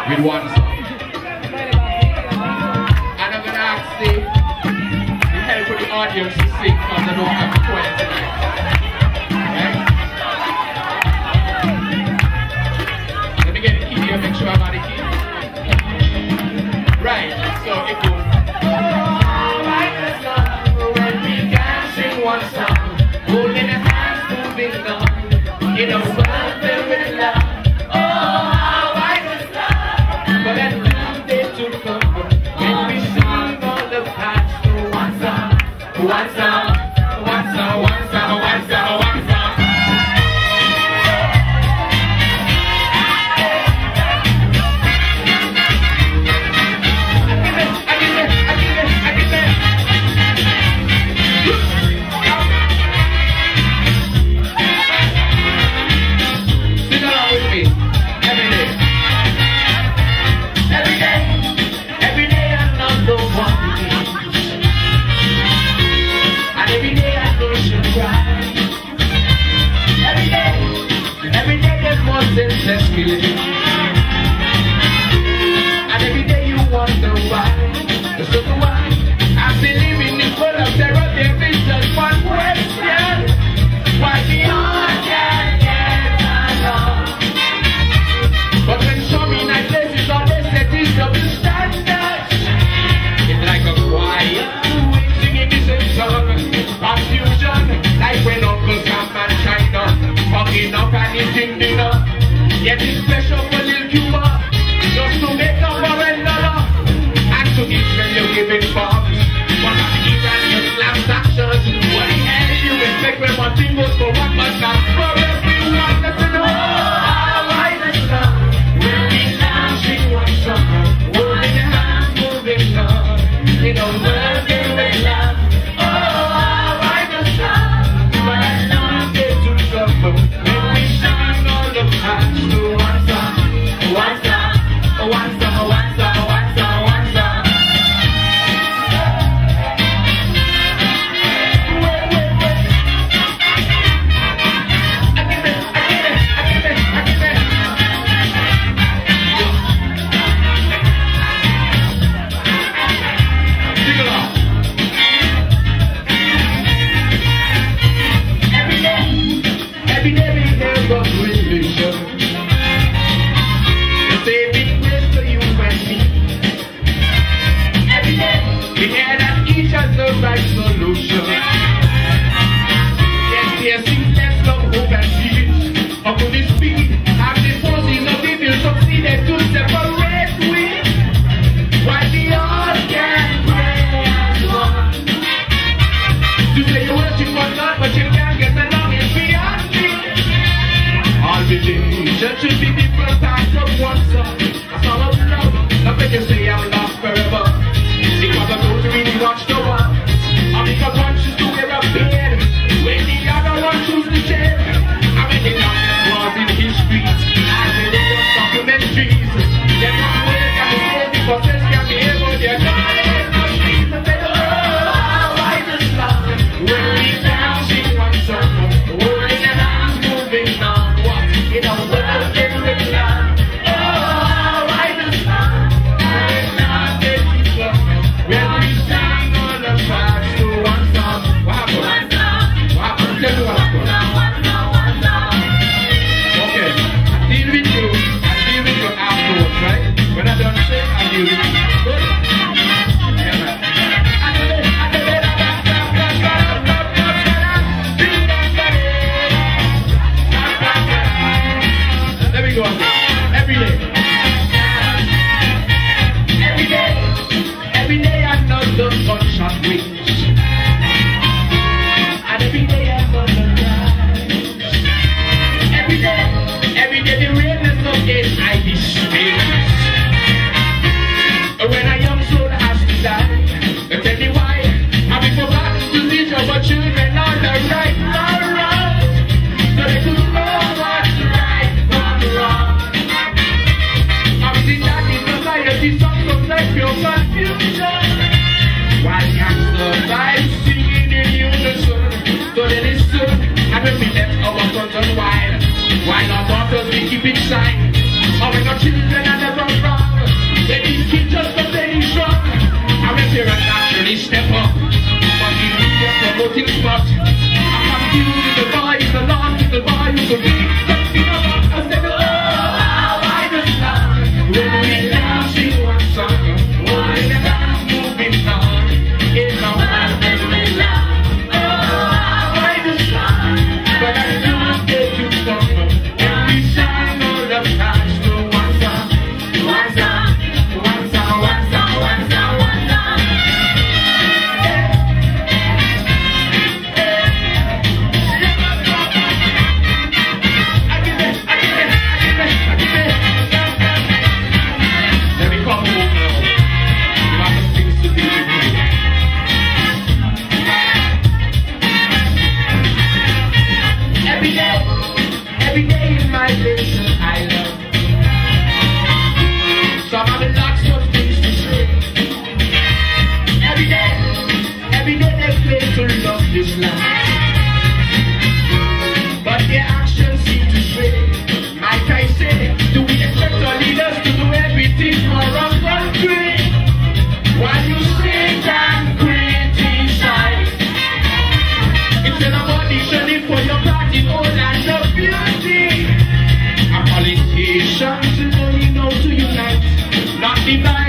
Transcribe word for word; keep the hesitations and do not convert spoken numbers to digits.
with one song. And I'm gonna ask the, the help of the audience to sing because I don't have the poem tonight. Right? Let me get the key here, make sure I got the key. Right, so it goes. One song, holding a hand, moving on, in a world filled with love. Oh, how I just love, but that love they took comfort when we sing all the past to one song, one song, one song, one song, one song, one song. Let's kill it. And every day you wonder why. So why? I believe in the world of terror. There is just one question: why the heart can't get along? But when so many places are they set is double standards. It's like a choir singing the same song. Confusion, like when Uncle Sam and China fucking up and eating dinner. Yet it's special for little Cuba, just to make up for another. And to Israel you're giving bombs, but not to Iran you slam sanctions. What the hell do you expect when one thing goes for one but not for everyone? Let me know how I just love when we dancing one summer, holding hands, moving on, in a world filled with love. Oh, how I just love, but I don't get to suffer when we sing all the past. Right solution. Yes, yes, let's love, hope and peace. Up to this speed, have the forces of evil succeeded to separate we. Why the all can pray as one. You say you worship one God, but you can't get along in reality. All religions should be different types of one song. A song of love, not make you say I'm lost forever. Because I don't really watch the one. Because one chooses to wear a beard, when the other one chooses to shave. I mean the darkness was in history, as in the documentaries. They're not where can be saved, because they can be able to get it. But they don't know how I just love when we dancing one song, holding the hands, moving on. What? You know, we're getting with love. Oh, how I just love when not getting love. When we sing all the past. What happened? What happened? Tell me what happened. Okay, I deal with you, I deal with you afterwards, right? When I done say, I deal with you. Good? Yeah, man. Let me go on this. Every day. Every day. Every day I know the gunshot rings. Every day I'm gonna rise. Every day, every day the rain is no days I despair. When a young soul has to die, tell me why. Have you forgotten to teach our children all the right and wrong? So they could know what's right from wrong. I'm the that in society songs like pure confusion. Why can't survive singing in unison? So then it's soon, and when we let our sons unwind, why not daughters we keep it shine? Or we got children and never wrong. divine.